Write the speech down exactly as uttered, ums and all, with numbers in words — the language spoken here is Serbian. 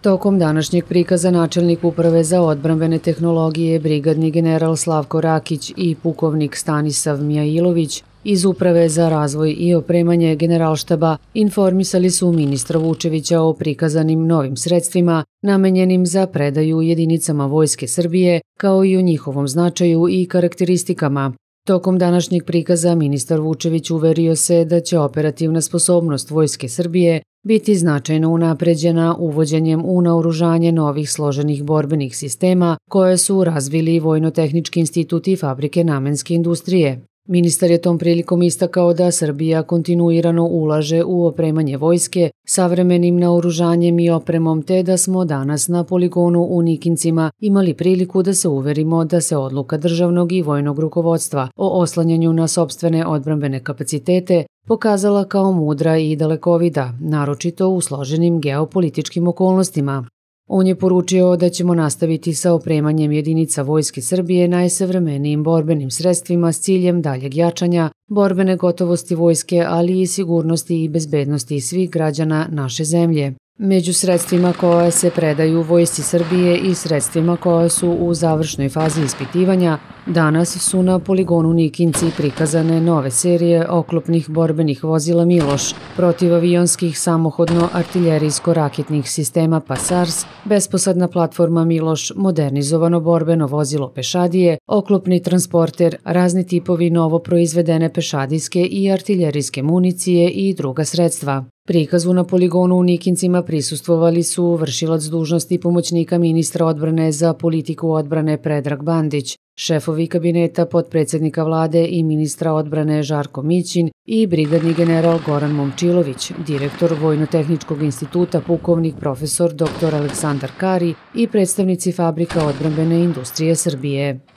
Tokom današnjeg prikaza načelnik Uprave za odbrambene tehnologije brigadni general Slavko Rakić i pukovnik Stanisav Mijailović iz Uprave za razvoj i opremanje Generalštaba informisali su ministra Vučevića o prikazanim novim sredstvima namenjenim za predaju jedinicama Vojske Srbije, kao i o njihovom značaju i karakteristikama. Tokom današnjeg prikaza ministar Vučević uverio se da će operativna sposobnost Vojske Srbije biti značajno unapređena uvođenjem u naoružanje novih složenih borbenih sistema koje su razvili Vojno-tehnički institut i fabrike namenske industrije. Ministar je tom prilikom istakao da Srbija kontinuirano ulaže u opremanje vojske savremenim naoružanjem i opremom, te da smo danas na poligonu u Nikincima imali priliku da se uverimo da se odluka državnog i vojnog rukovodstva o oslanjanju na sopstvene odbrambene kapacitete pokazala kao mudra i dalekovida, naročito u složenim geopolitičkim okolnostima. On je poručio da ćemo nastaviti sa opremanjem jedinica Vojske Srbije najsavremenijim borbenim sredstvima s ciljem daljeg jačanja borbene gotovosti vojske, ali i sigurnosti i bezbednosti svih građana naše zemlje. Među sredstvima koje se predaju Vojsci Srbije i sredstvima koje su u završnoj fazi ispitivanja, danas su na poligonu Nikinci prikazane nove serije oklopnih borbenih vozila Miloš, protivavionskih samohodno-artiljerijsko-raketnih sistema Pasars, besposadna platforma Miloš, modernizovano borbeno vozilo pešadije, oklopni transporter, razni tipovi novo proizvedene pešadijske i artiljerijske municije i druga sredstva. Prikazu na poligonu u Nikincima prisustvovali su vršilac dužnosti pomoćnika ministra odbrane za politiku odbrane Predrag Bandić, šefovi kabineta potpredsednika vlade i ministra odbrane Žarko Mićin i brigadni general Goran Momčilović, direktor Vojno-tehničkog instituta pukovnik profesor doktor Aleksandar Kari i predstavnici fabrika odbrambene industrije Srbije.